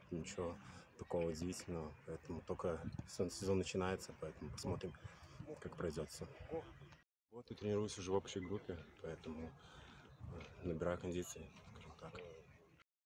ничего такого удивительного. Поэтому только сезон начинается, поэтому посмотрим, как пройдет все. Вот и тренируюсь уже в общей группе, поэтому набираю кондиции, скажем так.